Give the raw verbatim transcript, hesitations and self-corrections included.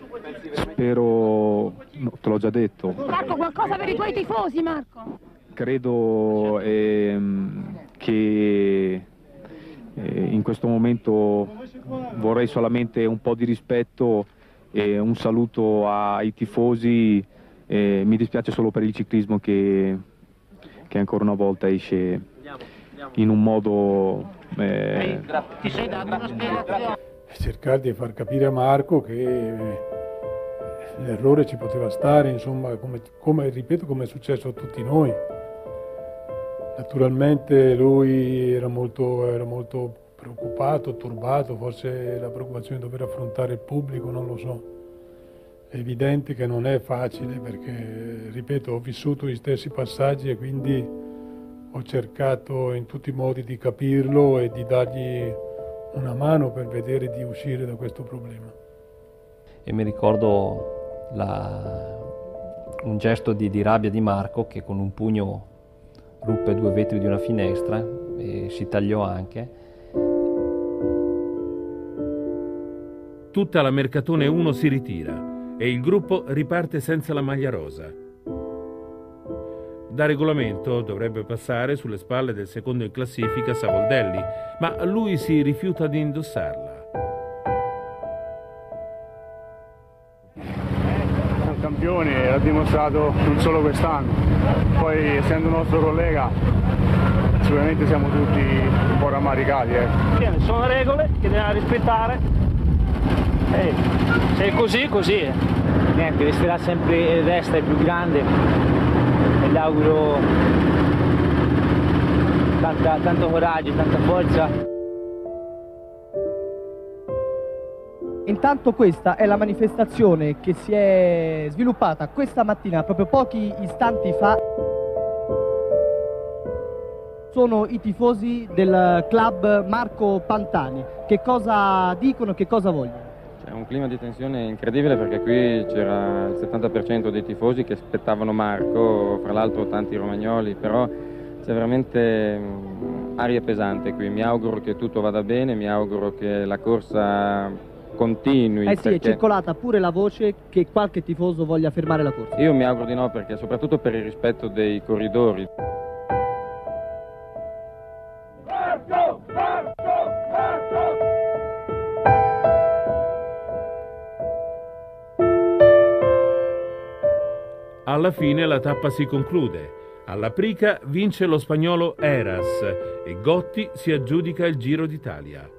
Spero, no, te l'ho già detto. Marco, qualcosa per i tuoi tifosi, Marco? Credo ehm, che eh, in questo momento vorrei solamente un po' di rispetto e un saluto ai tifosi. Eh, mi dispiace solo per il ciclismo che, che ancora una volta esce in un modo... Eh, Ti sei dato una spiegazione? Cercare di far capire a Marco che l'errore ci poteva stare, insomma, come, come, ripeto, come è successo a tutti noi. Naturalmente lui era molto, era molto preoccupato, turbato, forse la preoccupazione di dover affrontare il pubblico, non lo so. È evidente che non è facile perché, ripeto, ho vissuto gli stessi passaggi e quindi ho cercato in tutti i modi di capirlo e di dargli una mano per vedere di uscire da questo problema. E mi ricordo la, un gesto di, di rabbia di Marco che con un pugno ruppe due vetri di una finestra e si tagliò anche. Tutta la Mercatone uno si ritira e il gruppo riparte senza la maglia rosa. Da regolamento dovrebbe passare sulle spalle del secondo in classifica Savoldelli, ma lui si rifiuta di indossarla. È un campione, l'ha dimostrato non solo quest'anno, poi essendo un nostro collega sicuramente siamo tutti un po' rammaricati. Eh. Sono regole che bisogna rispettare, eh, se è così, così è. Niente, resterà sempre il resto, è più grande e gli auguro tanta, tanto coraggio, tanta forza. Intanto questa è la manifestazione che si è sviluppata questa mattina, proprio pochi istanti fa. Sono i tifosi del club Marco Pantani. Che cosa dicono, che cosa vogliono? C'è un clima di tensione incredibile perché qui c'era il settanta per cento dei tifosi che aspettavano Marco, fra l'altro tanti romagnoli, però c'è veramente mh, aria pesante qui. Mi auguro che tutto vada bene, mi auguro che la corsa continui. Eh sì, perché... è circolata pure la voce che qualche tifoso voglia fermare la corsa. Io mi auguro di no, perché soprattutto per il rispetto dei corridori. Marco! Marco! Marco! Alla fine la tappa si conclude. Alla Prica vince lo spagnolo Heras e Gotti si aggiudica il Giro d'Italia.